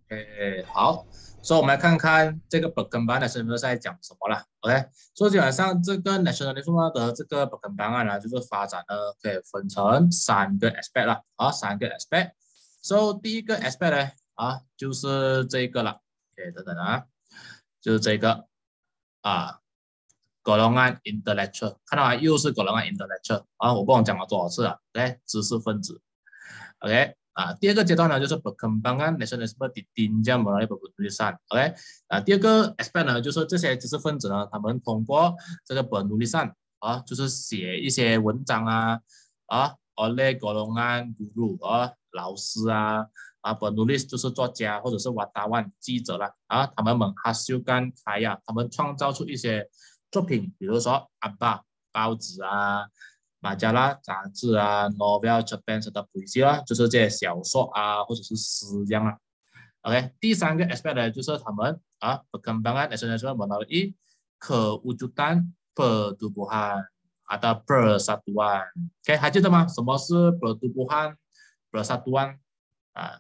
好，所以我们来看看这个 perkembangan 是在讲什么了。OK，所以基本上这个 nationalism 的这个 perkembangan 呢，就是发展呢可以分成三个 aspect 了三个 aspect。So 第一个 aspect 呢就是这个了。OK，等等就是这个啊 golongan intellectual，看到吗？又是 golongan intellectual 我不懂讲了多少次了。OK，知识分子。OK，第二个阶段呢，就是 perkembangan nasionalisme ditinjau melalui penulisan。OK，第二个 aspect 呢，就是这些知识分子呢，他们通过这个 penulisan 就是写一些文章oleh golongan guru 老师penulis 就是作家或者是 wartawan 记者啦他们menghasilkan karya，他们创造出一些作品，比如说报纸马加拉杂志novel、cerpen serta puisi 就是这些小说或者是诗这样OK，第三个 aspect 呢，就是他们perkembangan nasionalisme melalui kewujudan pertubuhan atau persatuan。OK，还记得吗？什么是 pertubuhan persatuan 啊？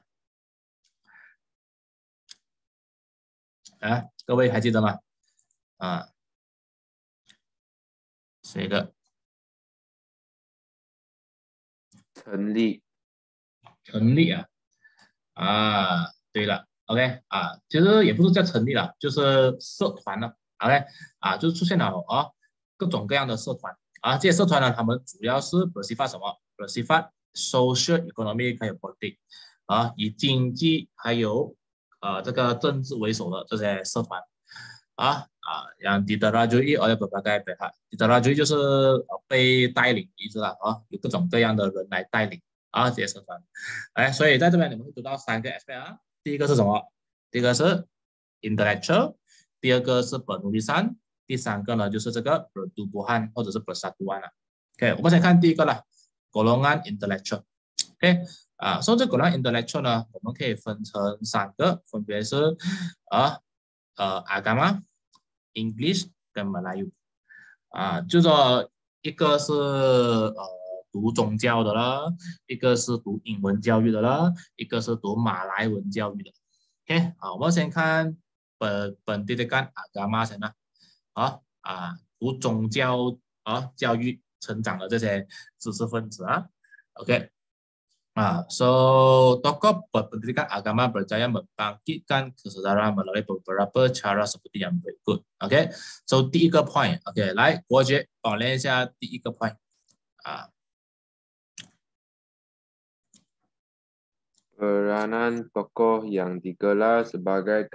各位还记得吗？是一个成立对了，OK 其实也不是叫成立了，就是社团了，OK 就是出现了各种各样的社团这些社团呢，他们主要是 bersifat 什么？bersifat social economy 还有 politik 以经济还有这个政治为首的这些社团yang diterajui oleh berbagai pihak。diterajui 就是被带领意思了有各种各样的人来带领这些社团。所以在这边你们会读到三个 aspect 第一个是什么？第一个是 intellectual， 第二个是 penulisan， 第三个呢就是这个 pertubuhan 或者是 persatuan OK， 我们先看第一个了 golongan intellectual。OK，所以这 golongan intellectual 呢，我们可以分成三个，分别是agama、English 跟 Melayu。就说一个是读宗教的啦，一个是读英文教育的啦，一个是读马来文教育的。OK，我们先看本地的干agama先啦，读宗教教育成长的这些知识分子OK，so tokoh pendidikan agama percaya membangkitkan kesadaran melalui beberapa cara seperti yang berikut. OK， so 第一个 point，OK， 来国杰帮我练一下第一个 point。 Peranan tokoh yang digelar sebagai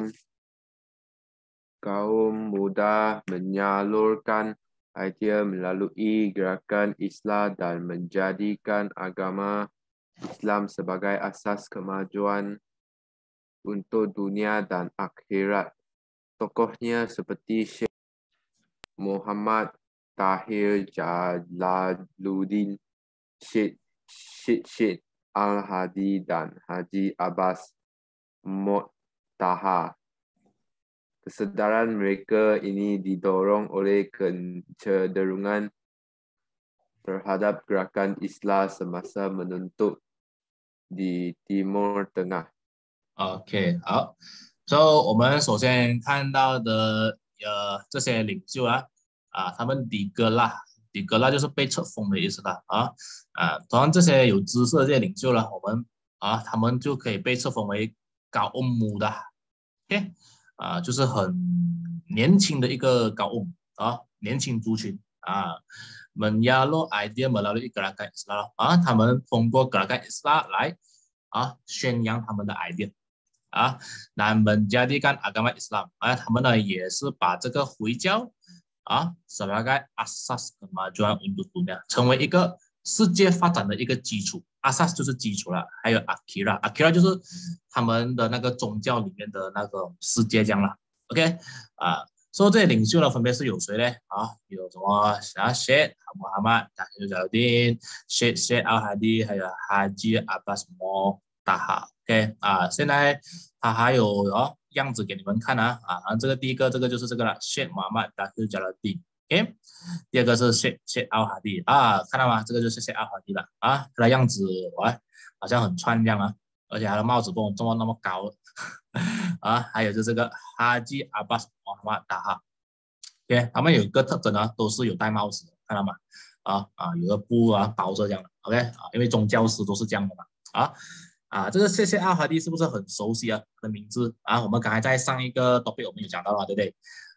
kaum muda menyalurkan idea melalui gerakan Islah dan menjadikan agama Islam sebagai asas kemajuan untuk dunia dan akhirat. Tokohnya seperti Syekh Muhammad Tahir Jalaluddin, Syekh Al-Hadi dan Haji Abbas Mottahar. Kesedaran mereka ini didorong oleh kecenderungan terhadap gerakan Islam semasa menuntut di Timur Tengah. OK， 好，so 我们首先看到的这些领袖他们底格拉就是被册封的意思了同样这些有知识的这些领袖呢，我们他们就可以被册封为高欧姆的，OK，就是很年轻的一个高欧姆年轻族群menyalur idea melalui gerakan Islam 他们通过 gerakan Islam 来宣扬他们的 idea。dan menjadikan agama Islam 他们呢也是把这个回教sebagai asas kemajuan untuk dunia 成为一个世界发展的一个基础 asas 就是基础了，还有 akira 就是他们的那个宗教里面的那个世界这样了 OK 所以这些领袖呢分别是有谁呢有什么Syekh Muhammad Tahir Jalaluddin Syekh Al-Hadi 还有 Haji Abbas Mottahar OK 现在他还有样子给你们看这个第一个这个就是这个了 Syekh Muhammad Tahir Jalaluddin OK， 第二个是 Syekh Al-Hadi 看到吗？这个就是 Syekh Al-Hadi 了他的样子好像很串这样而且他的帽子不懂这么那么高啊，还有就是这个哈基阿巴斯穆罕默德哈，OK，他们有一个特征呢，都是有戴帽子的，看到吗？有个布啊包着这样的，OK 因为宗教师都是这样的嘛，这个谢谢阿哈迪是不是很熟悉啊？他的名字我们刚才在上一个 topic 我们有讲到了，对不对？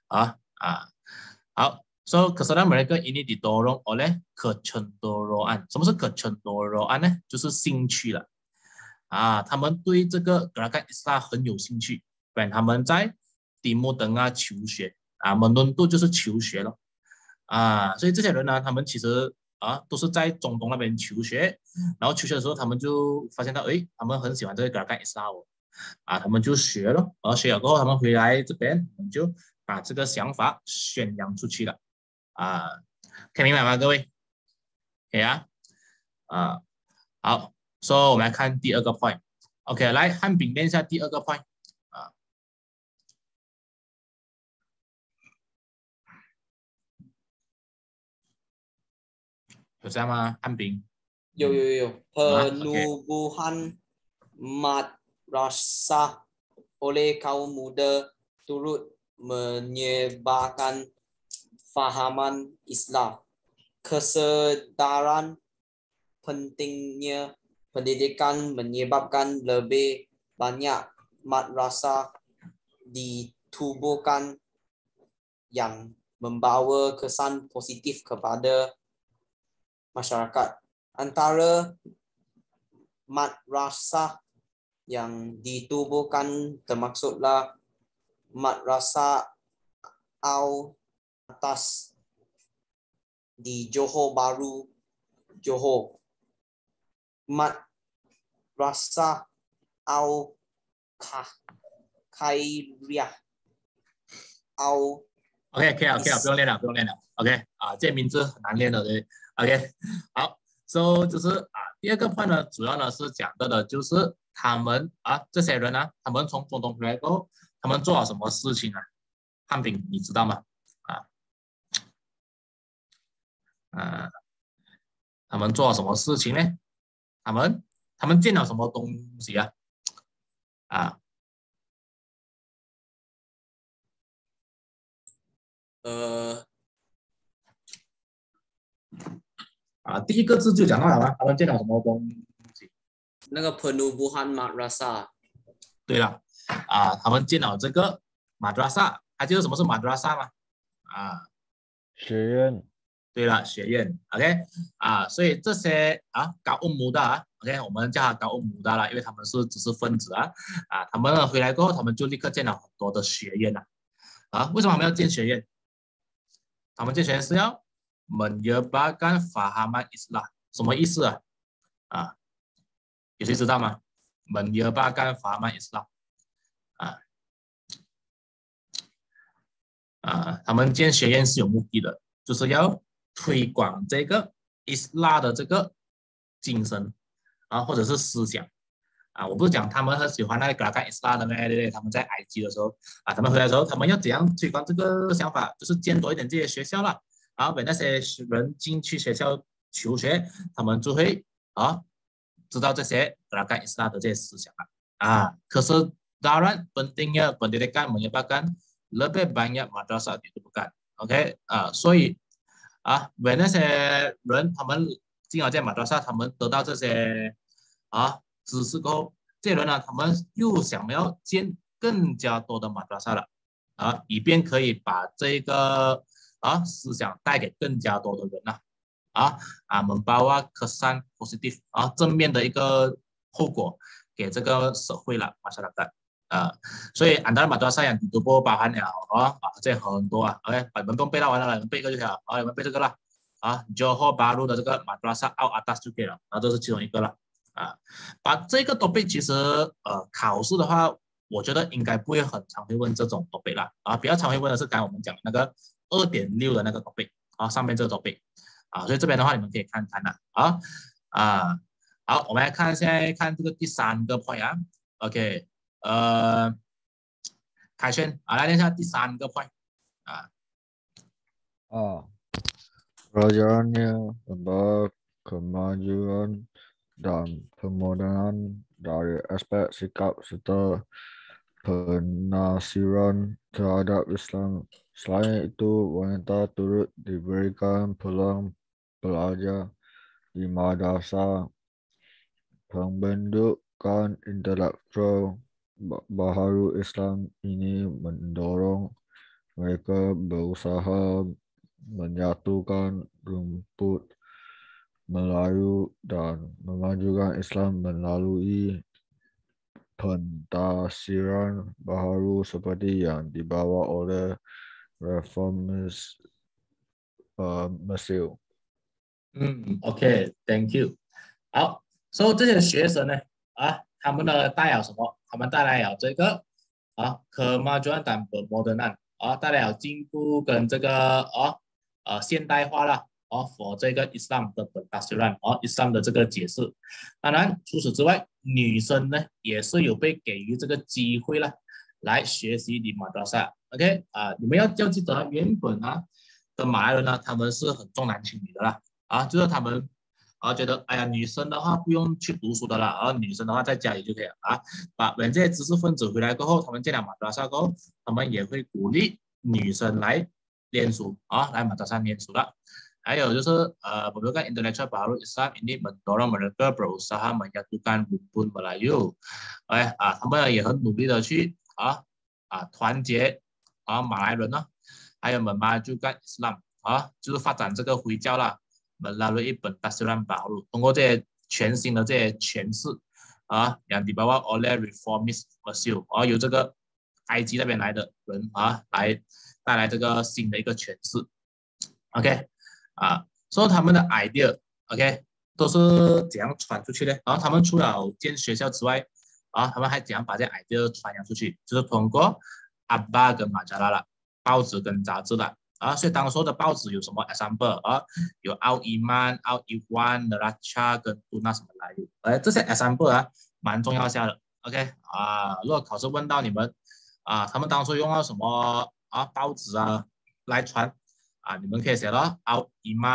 好，so kesenangan mereka ini didorong oleh kecenderungan。什么是 kecenderungan 呢？就是兴趣了。他们对这个 Gerakan Islam 很有兴趣，不然他们在Timur Tengah 求学Menuntut 就是求学了所以这些人呢，他们其实都是在中东那边求学，然后求学的时候，他们就发现到，他们很喜欢这个 Gerakan Islam 他们就学了，然后学了过后，他们回来这边，我们就把这个想法宣扬出去了可以明白吗，各位？可以好。所以我们来看第二个 point。OK， 来汉炳念一下第二个 point 有这样吗？汉炳有 OK penubuhan madrasah oleh kaum muda turut menyebarkan fahaman Islam, kesedaran pentingnya pendidikan menyebabkan lebih banyak madrasah ditubuhkan yang membawa kesan positif kepada masyarakat. Antara madrasah yang ditubuhkan termaksudlah madrasah Al Atas di Johor Bahru, Johor, madrasah Al Khairiyah Al OK， 可以了，不用练了，OK 这名字很难练的，对 ，OK， 好 ，So 就是第二个 point 呢，主要呢是讲到的就是他们这些人呢，他们从中东回来过后，他们做了什么事情汉炳，你知道吗？他们做了什么事情呢？他们见了什么东西第一个字就讲到了吗？他们见了什么东西？ 那个 penubuhan madrasah。 对了他们见了这个马德拉萨，还记得什么是马德拉萨吗？ 学院。 对了，学院 ，OK 所以这些高乌姆的OK， 我们叫他高乌姆的啦，因为他们是知识分子他们回来过后，他们就立刻建了很多的学院为什么他们要建学院？他们建学院是要menyebarkan fahaman Islam， 什么意思有谁知道吗？menyebarkan fahaman Islam他们建学院是有目的的，就是要推广这个 Islam 的这个精神或者是思想我不是讲他们很喜欢那个 Gerakan Islam 的咩？对不对？他们在埃及的时候他们回来的时候，他们要怎样推广这个想法？就是建多一点这些学校啦，然后给那些人进去学校求学，他们就会知道这些 Gerakan Islam 的这些思想kesedaran pentingnya pendidikan menyebabkan lebih banyak madrasah ditubuhkan OK 所以那些人他们进了这马德萨，他们得到这些知识过后，这些人呢，他们又想要建更加多的马德萨了以便可以把这个思想带给更加多的人membawa kesan positif 正面的一个后果给这个社会了masyarakat所以antara madrasah yang ditubuh包含了这很多OK， 你们不用背到完了，你们背一个就好你们背这个了Johor Bahru 的这个 madrasah Al Atas 就可以了这是其中一个了把这个 topic 其实考试的话，我觉得应该不会很常会问这种 topic 啦比较常会问的是刚才我们讲那个 2.6 的那个 topic 上面这个 topic所以这边的话你们可以看看好，我们来看现在看这个第3个 point OK 凯旋来念一下第3个 point Pelajarannya membawa kemajuan dan pemodernan dari aspek sikap serta penasiran terhadap Islam. Selain itu, wanita turut diberikan peluang belajar di madrasah. Pembentukan intelektual baharu Islam ini mendorong mereka berusaha menyatukan rumput Melayu dan memajukan Islam melalui pentafsiran baharu seperti yang dibawa oleh reformis Mesir. OK，Thank you。好，so 这些学生呢，他们呢带了什么？他们带来了这个kemajuan dan pemodernan，带来了进步跟这个现代化了，for 这个 Islam 的pentafsiran Islam 的这个解释。当然，除此之外，女生呢也是有被给予这个机会了，来学习的马德萨。OK 你们要记得，原本的马来人呢，他们是很重男轻女的啦，就是他们觉得哎呀，女生的话不用去读书的啦，女生的话在家里就可以了把这些知识分子回来过后，他们建了马德萨过后，他们也会鼓励女生来念书来马德萨念书的。还有就是pembentukan intelektual baru Islam ini mendorong mereka berusaha menyatukan rumpun Melayu，他们也很努力的去团结马来人呢，还有memajukan Islam就是发展这个回教啦，melalui pentafsiran baru，通过这些全新的这些诠释yang dibawa oleh reformis Mesir，由这个埃及那边来的人来带来这个新的一个诠释。OK。所以他们的 idea OK 都是怎样传出去的？然后他们除了建学校之外，他们还怎样把这 idea 传扬出去？就是通过akhbar跟majalah啦，报纸跟杂志啦。所以当时的报纸有什么 example 有 Al Iman、Al Ikhwan、Neraca 跟 Tunas Melayu，这些 example 蛮重要下的。OK 如果考试问到你们他们当初用到什么报纸来传？你们可以写到 Al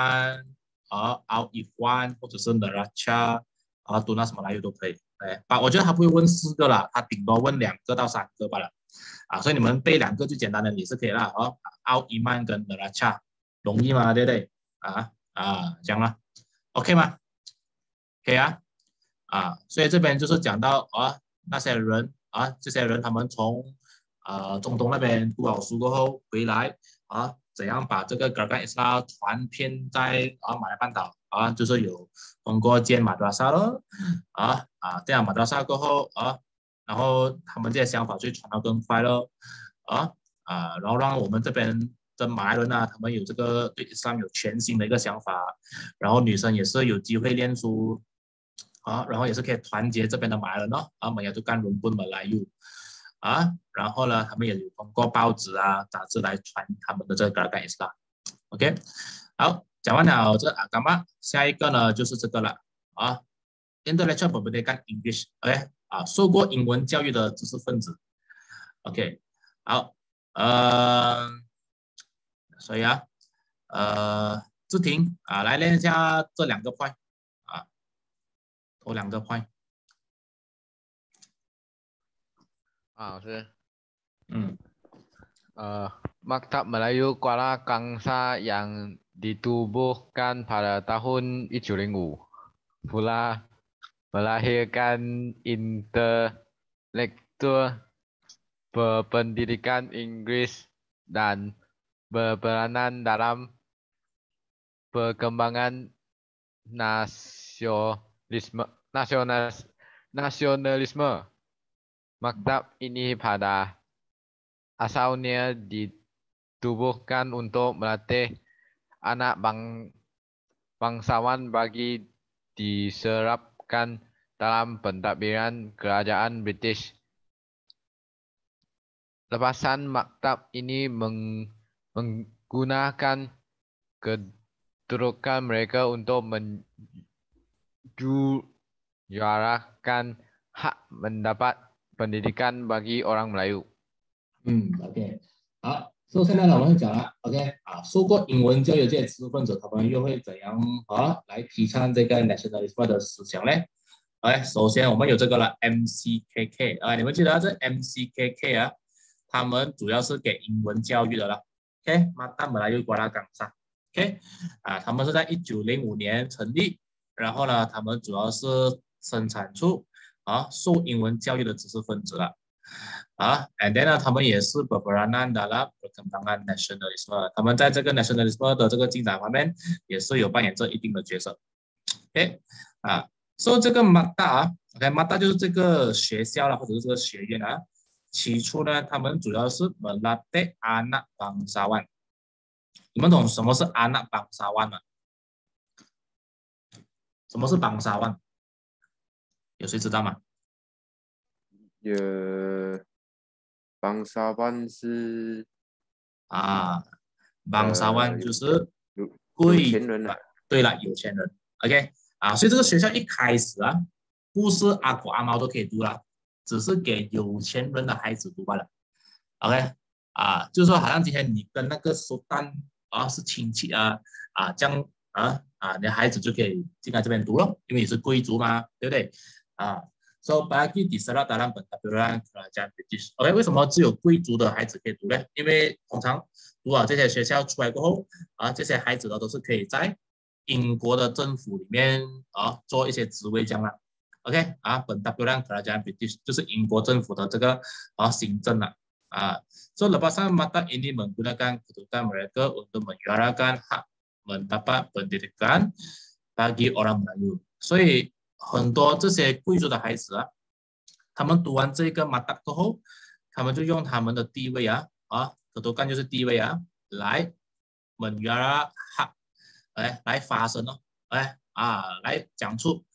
Iman、Al Ikhwan 或者是 Neraca、Tunas Melayu 都可以。我觉得他不会问4个啦，他顶多问2个到3个罢了。所以你们背2个最简单的也是可以啦。Al Iman 跟 Neraca 容易吗？对不对？这样啦 ，OK 吗？可以所以这边就是讲到那些人这些人他们从中东那边读好书过后回来怎样把这个 Gerakan Islam 传遍在马来半岛就是有通过建马德萨咯这样马德萨过后然后他们这些想法就传到更快咯然后让我们这边的马来人他们有这个对 Islam 有全新的一个想法，然后女生也是有机会念书然后也是可以团结这边的马来人menyatukan rumpun Melayu然后呢，他们也有通过报纸杂志来传他们的这个 Gerakan Islam。OK， 好，讲完了这agama，下一个呢就是这个了intellectual pendidikan English， 受过英文教育的知识分子。OK， 好，所以志婷来练一下这2个 point 头2个 point。 老师。 Maktab Melayu Kuala Kangsar yang ditubuhkan pada tahun 1905 pula melahirkan intelektual berpendidikan Inggris dan berperanan dalam perkembangan nasionalisme. Maktab ini pada asalnya ditubuhkan untuk melatih anak bangsawan bagi diserapkan dalam pentadbiran kerajaan British. Lepasan maktab ini menggunakan kedudukan mereka untuk menjuarakan hak mendapat pendidikan bagi orang Melayu。 OK， 好，所以现在呢，我们讲了 ，OK， 受过英文教育这些知识分子，他们又会怎样来提倡这个 nationalism 的思想呢？ OK，首先我们有这个了 MCKK 啊，你们记得这 MCKK 啊，他们主要是给英文教育的了。OK，Mata Melayu Kuala Kangsar。OK， 他们是在1905年成立，然后呢，他们主要是生产出受英文教育的知识分子了。and then 呢，他们也是 berperanan dalam perkembangan nasionalisme， 他们在这个 nasionalisme 的这个进展方面也是有扮演着一定的角色。所以这个 Mata 就是这个学校啦，或者是这个学院啊。起初呢，他们主要是 melatih anak bangsawan。你们懂什么是 anak bangsawan 吗？什么是 bangsawan？ 有谁知道吗 bangsawan 是 bangsawan 就是有钱人啊。 对了，有钱人。OK。所以这个学校一开始不是阿狗阿猫都可以读了，只是给有钱人的孩子读罢了。OK，就是说好像今天你跟那个苏丹是亲戚这样你的孩子就可以进来这边读了，因为你是贵族嘛，对不对？So bagi diserap dalam pentadbiran kerajaan British。OK， 为什么只有贵族的孩子可以读呢？因为通常读了这些学校出来过后这些孩子呢都是可以在英国的政府里面做一些职位这样啦。OK， pentadbiran kerajaan British 就是英国政府的这个行政了。So lepasan mata ini menggunakan kedudukan mereka untuk menyuarakan hak mendapat pendidikan bagi orang Melayu。所以很多这些贵族的孩子他们读完这个 mata 过后，他们就用他们的地位kedudukan 就是地位来 menyuarakan hak， 来发声来讲出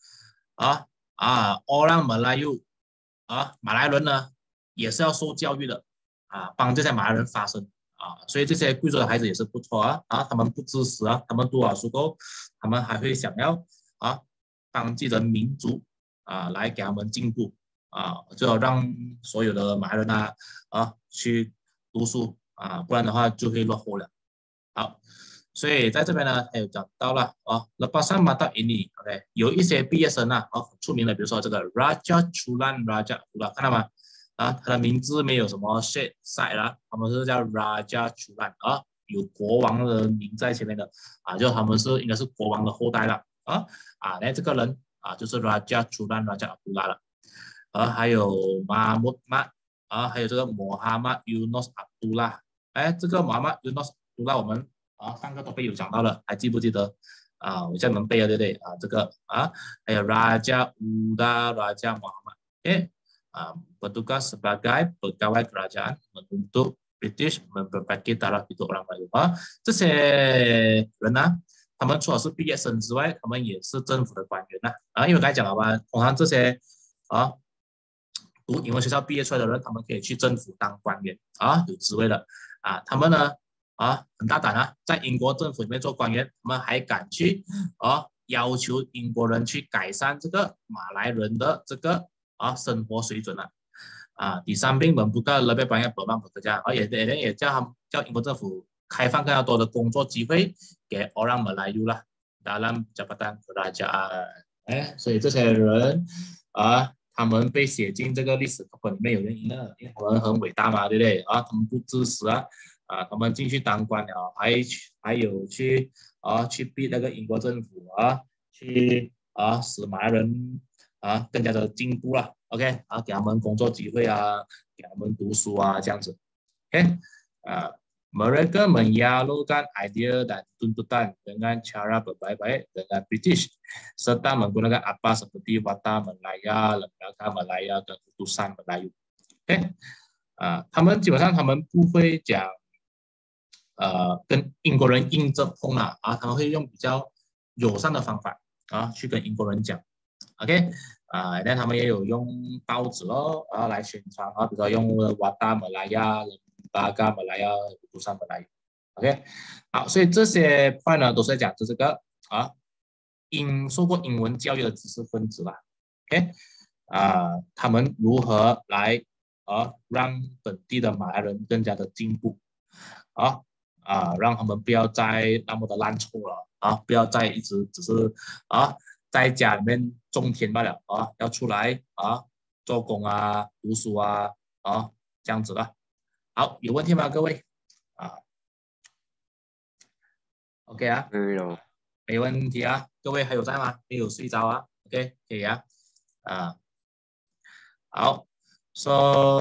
orang Melayu 马来人呢也是要受教育的帮这些马来人发声所以这些贵族的孩子也是不错他们不自私他们读了书后，他们还会想要帮自己的民族来给他们进步就要让所有的马来人去读书不然的话就会落后了。好，所以在这边呢还有讲到了lepasan mata ini OK， 有一些毕业生很出名的，比如说这个 Raja Chulan Raja， 看到吗？他的名字没有什么 shade side 啦，他们是叫 Raja Chulan 有国王的名在前面的就他们应该是国王的后代了那这个人就是 Raja Chulan Raja Abdullah 了还有 Mahmud Mat还有这个 Muhammad Yunus Abdullah。这个 Muhammad Yunus Abdullah 我们上个都被有讲到了，还记不记得我叫你们背对不对这个还有 Raja Uda Raja Muhammad bertugas sebagai pegawai kerajaan menuntut British memperbaiki taraf hidup orang Melayu 这些人他们除了是毕业生之外，他们也是政府的官员因为我刚才讲了吧，通常这些读英文学校毕业出来的人，他们可以去政府当官员有职位的他们呢很大胆在英国政府里面做官员，他们还敢去要求英国人去改善这个马来人的这个生活水准di samping membuka lebih banyak peluang pekerjaan也叫英国政府开放更加多的工作机会给 orang Melayu lah dalam jabatan kerajaan。所以这些人他们被写进这个历史课本里面有原因的，因为他们很伟大嘛，对不对他们不自私他们进去当官了，还有去逼那个英国政府去使马来人更加的进步了 ，OK 给他们工作机会给他们读书这样子 ，OK mereka menyalurkan idea dan tuntutan dengan cara berbaik-baik dengan British serta menggunakan apa seperti Wata Melaya, Lembaga Melaya dan Utusan Melayu。他们基本上他们不会讲跟英国人硬着碰他们会用比较友善的方法去跟英国人讲 ，OK那他们也有用报纸来宣传比如说用Wata Melaya、Lembaga Melaya、Utusan Melayu。OK， 好，所以这些 point 呢都是在讲这个受过英文教育的知识分子啦 ，OK， 他们如何来让本地的马来人更加的进步让他们不要再那么的烂臭了不要再一直只是在家里面种田罢了啊，要出来啊做工啊、读书啊这样子的。好，有问题吗，各位？啊 ，OK 啊， 没有。 没问题啊，各位还有在吗？没有睡着啊？OK，可以啊，好，So